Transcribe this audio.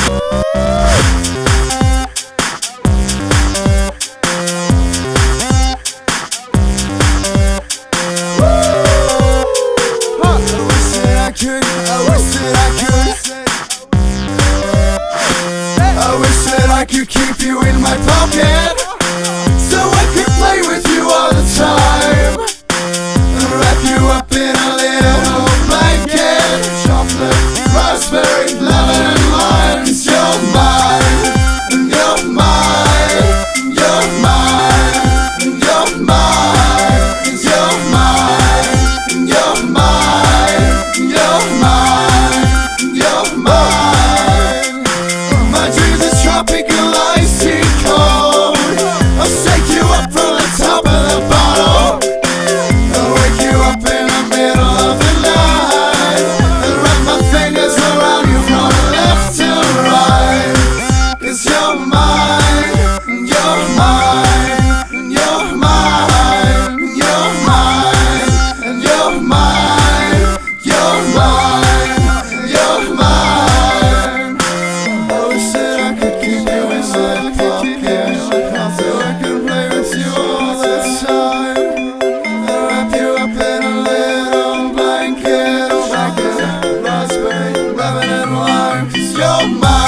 I could keep you in my pocket, so I could play with you all the time, and wrap you up in a little blanket. Chocolate, raspberry, lemon and lime. 'Cause you're mine, and you're mine, and you're mine, and you're mine, and you're mine, and you're mine, and you're mine, and you're mine. My dreams are tropical iced tea cold. I'll shake you up from the top of the bottle. I'll wake you up in the middle of the night and wrap my fingers around you from left to right. 'Cause you're mine, and you're mine, and you're mine, and you're mine, and you're mine, you're mine, you're mine. I wish that I could keep you in my pocket, so I could play with you all the time, and wrap you up in a little blanket. Raspberry, lemon and lime. 'Cause you're mine.